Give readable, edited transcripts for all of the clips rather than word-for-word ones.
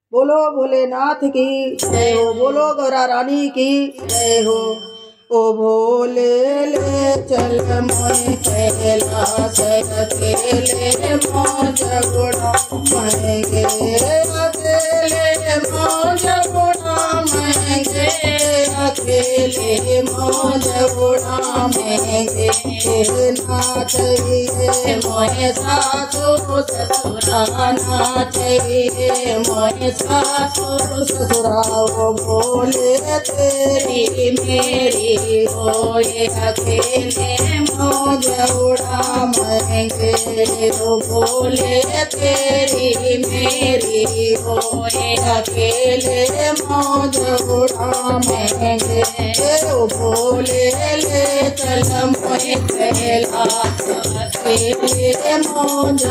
बोलो भोलेनाथ की जय हो, बोलो गौरा रानी की जय हो। ओ भोले ले चल मोए कैलाश अकेले मौज उड़ाएंगे, अकेले मौज उड़ाएंगे, अकेले मौज उड़ाएंगे। नाच चाहिए मोए सासु ससुराना चाहिए मोए सासु ससुरा। ओ भोले तेरी मेरी होए अकेले मौज उड़ाएंगे, ओ भोले तेरी मेरी होए अकेले मौज उड़ाएंगे। ओ भोले ले चल मोए कैलाश अकेले मौज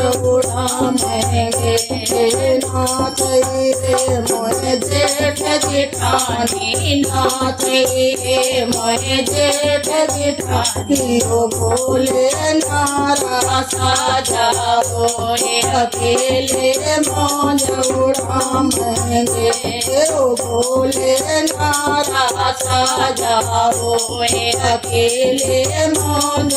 उड़ाएंगे। नाच रे मोए जेठ जेठानी, नाच रे मोए जेठ जेठानी, ओ भोले नारा साजा होए अकेले मौज उड़ाएंगे, ओ भोले नारा साजा होए अकेले मौज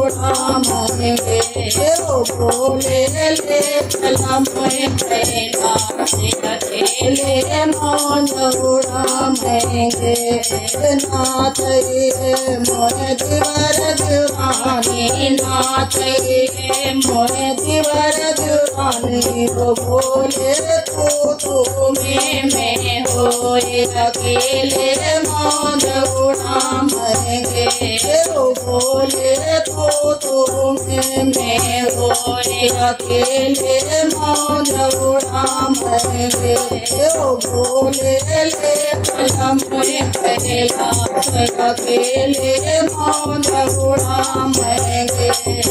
उड़ाएंगे। ओ भोले ले चला मोए कैलाश अकेले मौज उड़ाएंगे। नाच रे मोए दिवर दीवानी, नाच रे मोए दिवर दीवानी, ओ भोले तू में होए अकेले मौज उड़ाएंगे, ओ भोले तू में होए अकेले मौज उड़ाएंगे। ओ भोले ले चला मोए कैलाश अकेले मौज उड़ाएंगे।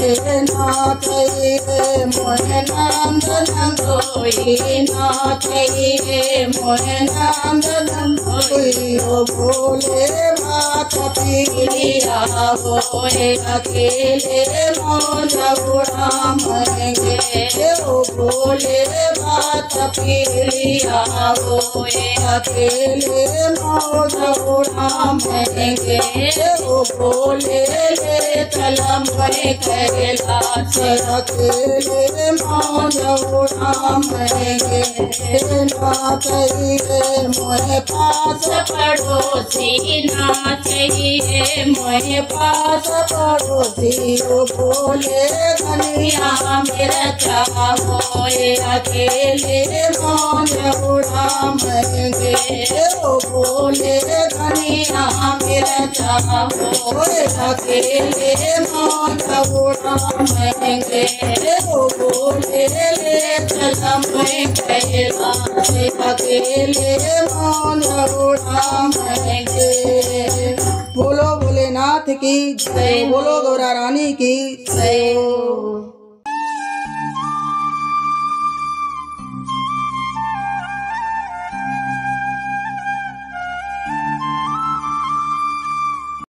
नाच रे मोए नंद नंदोई, नाच रे मोए नंद नंदोई, ओ भोले मात पीलिया होए अकेले मौज उड़ाएंगे, ओ भोले मात पीलिया होए अकेले मौज उड़ाएंगे। ओ भोले ले चला मोए कैलाश अकेले मौज उड़ाएंगे। नाच रे मोए पास पड़ोसी, नाच रे मोए पास पड़ोसी, ओ भोले कन्हैया मेरा होए अकेले मौज उड़ाएंगे, ओ भोले कन्हैया मेरा होए अकेले मौज उड़ाएंगे। ओ भोले ले चला मोए कैलाश अकेले मौज उड़ाएंगे। बोलो भोलेनाथ की जय, बोलो गौरा रानी की जय।